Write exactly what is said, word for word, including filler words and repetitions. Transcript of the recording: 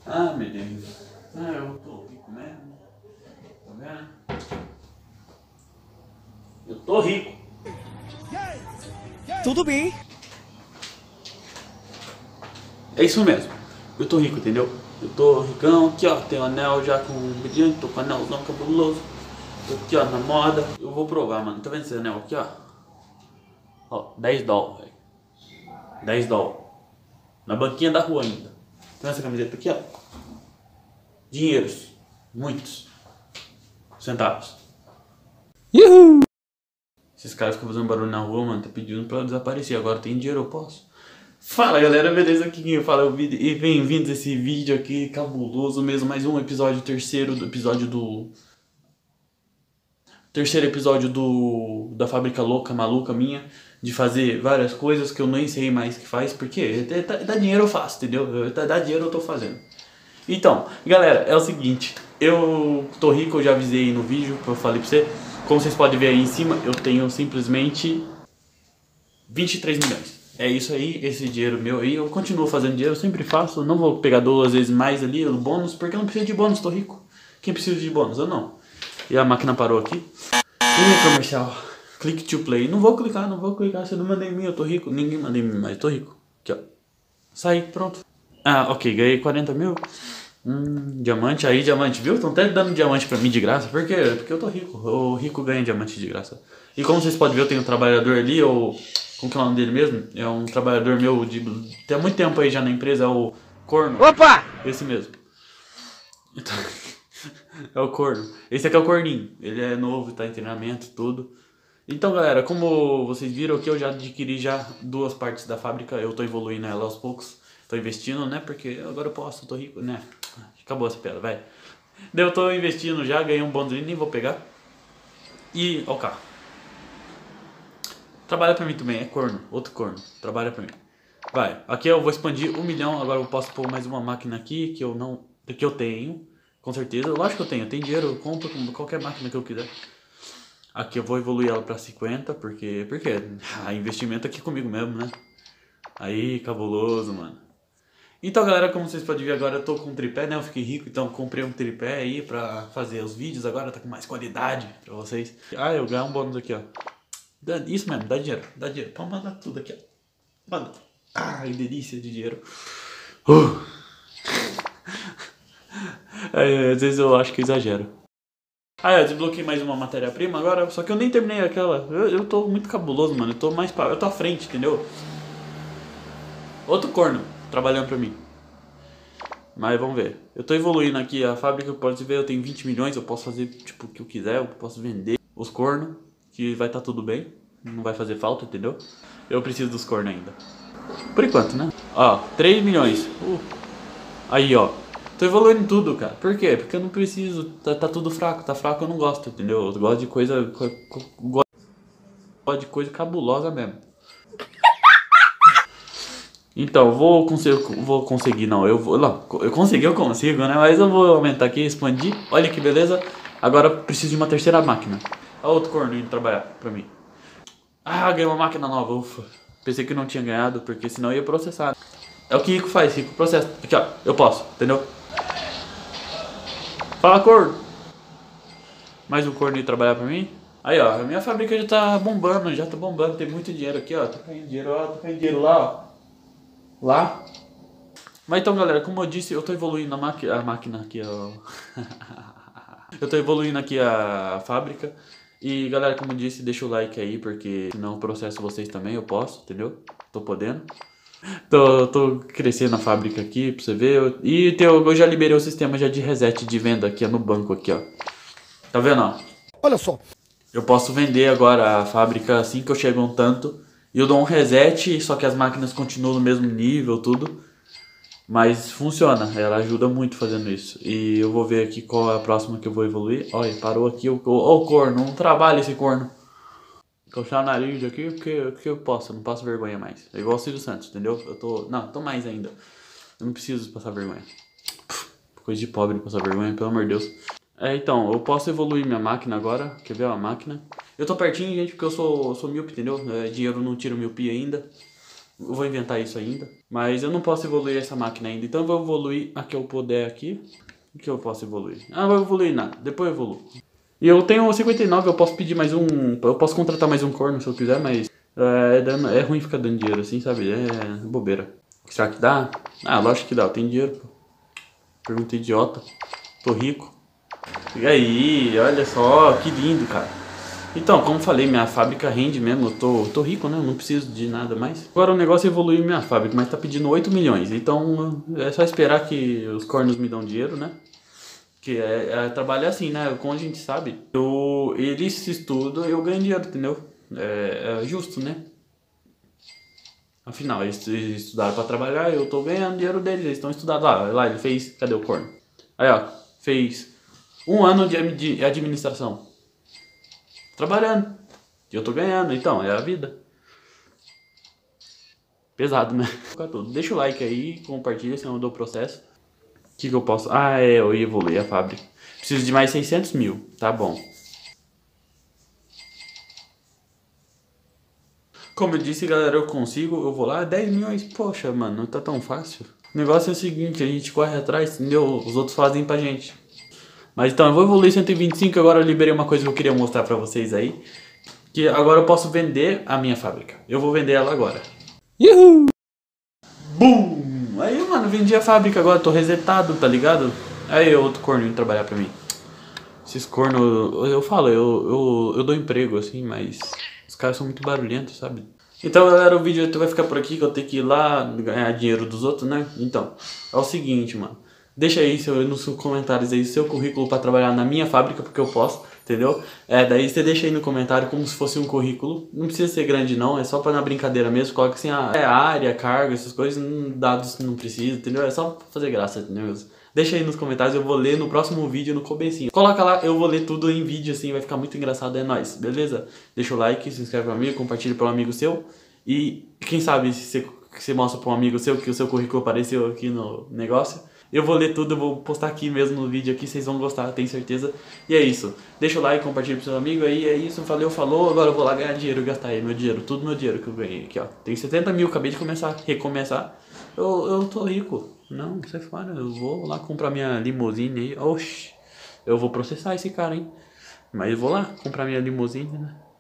Ah, meu Deus. Ah, eu tô rico mesmo. Tá vendo? Eu tô rico. Tudo bem. É isso mesmo. Eu tô rico, entendeu? Eu tô ricão aqui, ó. Tenho anel já com um brilhante, tô com anelzão cabuloso. Tô aqui, ó, na moda. Eu vou provar, mano. Tá vendo esse anel aqui, ó? Ó, dez dólares, velho. dez dólares. Na banquinha da rua ainda. Tá vendo essa camiseta aqui, ó? Dinheiros. Muitos. Centavos. Uhul. Esses caras ficam fazendo barulho na rua, mano. Tá pedindo pra eu desaparecer. Agora tem dinheiro, eu posso. Fala galera, beleza? Aqui quem fala é o vídeo. E bem-vindos a esse vídeo aqui cabuloso mesmo. Mais um episódio, terceiro do episódio do. Terceiro episódio do. Da fábrica louca, maluca minha. De fazer várias coisas que eu nem sei mais que faz. Porque dá dinheiro eu faço, entendeu? Dá dinheiro eu tô fazendo. Então, galera, é o seguinte. Eu tô rico, eu já avisei no vídeo que eu falei pra você. Como vocês podem ver aí em cima, eu tenho simplesmente vinte e três milhões. É isso aí, esse dinheiro meu aí. Eu continuo fazendo dinheiro, eu sempre faço. Não vou pegar duas vezes mais ali o bônus, porque eu não preciso de bônus, tô rico. Quem precisa de bônus? Eu não. E a máquina parou aqui. Linha comercial. Click to play. Não vou clicar, não vou clicar. Você não manda em mim, eu tô rico. Ninguém manda em mim, mas eu tô rico. Aqui, ó. Sai, pronto. Ah, ok, ganhei quarenta mil. Hum, diamante, aí diamante, viu? Estão até dando diamante pra mim de graça. Por quê? Porque eu tô rico. O rico ganha diamante de graça. E como vocês podem ver, eu tenho um trabalhador ali, ou... Como que é o nome dele mesmo? É um trabalhador meu de... Tem há muito tempo aí já na empresa, é o Corno. Opa! Esse mesmo. Então... é o Corno. Esse aqui é o Corninho. Ele é novo, tá em treinamento, tudo. Então, galera, como vocês viram aqui, eu já adquiri já duas partes da fábrica. Eu tô evoluindo ela aos poucos. Tô investindo, né? Porque agora eu posso, eu tô rico, né? Acabou essa piada, vai. Daí eu tô investindo já, ganhei um bônus ali, nem vou pegar. E, ó o carro. Trabalha pra mim também, é corno, outro corno. Trabalha pra mim. Vai, aqui eu vou expandir um milhão, agora eu posso pôr mais uma máquina aqui que eu não... Que eu tenho, com certeza. Lógico que eu tenho, eu tenho dinheiro, eu compro com qualquer máquina que eu quiser. Aqui eu vou evoluir ela pra cinquenta, porque... Porque ah, investimento aqui comigo mesmo, né? Aí, cabuloso, mano. Então, galera, como vocês podem ver agora, eu tô com um tripé, né? Eu fiquei rico, então comprei um tripé aí pra fazer os vídeos. Agora tá com mais qualidade pra vocês. Ah, eu ganhei um bônus aqui, ó. Dá, isso mesmo, dá dinheiro, dá dinheiro. Pode mandar tudo aqui, ó. Manda. Ai, delícia de dinheiro. Uh. É, às vezes eu acho que eu exagero. Ah, eu desbloqueei mais uma matéria-prima agora, só que eu nem terminei aquela. Eu, eu tô muito cabuloso, mano. Eu tô mais pra... Eu tô à frente, entendeu? Outro corno trabalhando pra mim. Mas vamos ver. Eu tô evoluindo aqui a fábrica, pode ver, eu tenho vinte milhões, eu posso fazer tipo o que eu quiser, eu posso vender os cornos, que vai estar tá tudo bem. Não vai fazer falta, entendeu? Eu preciso dos cornos ainda. Por enquanto, né? Ó, três milhões. Uh. Aí, ó. Tô evoluindo tudo, cara. Por quê? Porque eu não preciso. Tá, tá tudo fraco. Tá fraco, eu não gosto, entendeu? Eu gosto de coisa. Gosto de coisa cabulosa mesmo. Então, vou conseguir, vou conseguir, não, eu vou, não, eu consegui, eu consigo, né, mas eu vou aumentar aqui, expandir, olha que beleza, agora eu preciso de uma terceira máquina. Olha outro corno indo trabalhar pra mim. Ah, ganhei uma máquina nova, ufa, pensei que não tinha ganhado, porque senão eu ia processar. É o que Rico faz, Rico processa, aqui ó, eu posso, entendeu? Fala corno. Mais um corno indo trabalhar pra mim. Aí ó, a minha fábrica já tá bombando, já tá bombando, tem muito dinheiro aqui ó, tá caindo dinheiro lá, tá caindo dinheiro lá ó. Lá. Mas então, galera, como eu disse, eu tô evoluindo a, máquina, a máquina aqui, ó. Eu tô evoluindo aqui a fábrica. E, galera, como eu disse, deixa o like aí, porque senão eu processo vocês também, eu posso, entendeu? Tô podendo. Tô, tô crescendo a fábrica aqui, pra você ver. E teu, eu já liberei o sistema já de reset de venda aqui, ó, no banco aqui, ó. Tá vendo, ó? Olha só. Eu posso vender agora a fábrica assim que eu chego a um tanto. E eu dou um reset, só que as máquinas continuam no mesmo nível, tudo. Mas funciona, ela ajuda muito fazendo isso. E eu vou ver aqui qual é a próxima que eu vou evoluir. Olha, parou aqui o, o, o corno, não trabalha esse corno. Coçar o nariz aqui porque, porque eu posso, eu não passo vergonha mais. É igual o Silvio Santos, entendeu? Eu tô. Não, tô mais ainda. Eu não preciso passar vergonha. Coisa de pobre passar vergonha, pelo amor de Deus. É, então, eu posso evoluir minha máquina agora. Quer ver a máquina? Eu tô pertinho, gente, porque eu sou, sou míope, entendeu? É, dinheiro não tira miopia ainda. Eu vou inventar isso ainda. Mas eu não posso evoluir essa máquina ainda. Então eu vou evoluir a que eu puder aqui. O que eu posso evoluir? Ah, não vou evoluir nada. Depois eu evoluo. E eu tenho cinquenta e nove, eu posso pedir mais um... Eu posso contratar mais um corno se eu quiser, mas... É, dando, é ruim ficar dando dinheiro assim, sabe? É bobeira. Será que dá? Ah, lógico que dá. Eu tenho dinheiro, pô. Pergunta idiota. Tô rico. E aí, olha só, que lindo, cara. Então, como falei, minha fábrica rende mesmo, eu tô, tô rico, né? Eu não preciso de nada mais. Agora o negócio é evoluir minha fábrica, mas tá pedindo oito milhões. Então, é só esperar que os cornos me dão dinheiro, né? Que é, é trabalho assim, né? Como a gente sabe, eu, eles estudam e eu ganho dinheiro, entendeu? É, é justo, né? Afinal, eles estudaram pra trabalhar, eu tô ganhando dinheiro deles, eles estão estudando lá. Lá, ele fez, cadê o corno? Aí, ó, fez um ano de administração. Trabalhando. E eu tô ganhando, então, é a vida. Pesado, né? Deixa o like aí, compartilha, senão eu dou processo. O que que eu posso... Ah, é, eu ia evoluir a fábrica. Preciso de mais seiscentos mil, tá bom. Como eu disse, galera, eu consigo, eu vou lá, dez milhões, poxa, mano, não tá tão fácil. O negócio é o seguinte, a gente corre atrás, entendeu? Os outros fazem pra gente. Mas então, eu vou evoluir cento e vinte e cinco, agora eu liberei uma coisa que eu queria mostrar pra vocês aí. Que agora eu posso vender a minha fábrica. Eu vou vender ela agora. Uhul! Bum! Aí, mano, vendi a fábrica agora, tô resetado, tá ligado? Aí, outro corno indo trabalhar pra mim. Esses cornos, eu falo, eu, eu, eu dou emprego, assim, mas os caras são muito barulhentos, sabe? Então, galera, o vídeo vai ficar por aqui, que eu tenho que ir lá ganhar dinheiro dos outros, né? Então, é o seguinte, mano. Deixa aí seu, nos comentários aí seu currículo pra trabalhar na minha fábrica, porque eu posso, entendeu? É, daí você deixa aí no comentário como se fosse um currículo. Não precisa ser grande não, é só pra na brincadeira mesmo. Coloca assim, a é, área, carga, essas coisas, dados não precisa, entendeu? É só pra fazer graça, entendeu? Deixa aí nos comentários, eu vou ler no próximo vídeo, no comecinho. Coloca lá, eu vou ler tudo em vídeo assim, vai ficar muito engraçado, é nóis, beleza? Deixa o like, se inscreve no amigo, compartilha para um amigo seu. E quem sabe se você, você mostra para um amigo seu que o seu currículo apareceu aqui no negócio. Eu vou ler tudo, eu vou postar aqui mesmo no vídeo aqui, vocês vão gostar, tenho certeza. E é isso, deixa o like, compartilha pro seu amigo aí, é isso, valeu, falou. Agora eu vou lá ganhar dinheiro, gastar aí meu dinheiro, tudo meu dinheiro que eu ganhei aqui, ó. Tem setenta mil, acabei de começar, recomeçar. Eu, eu tô rico, não, sai fora, eu vou lá comprar minha limusine aí. Oxi, eu vou processar esse cara, hein. Mas eu vou lá comprar minha limusine, né.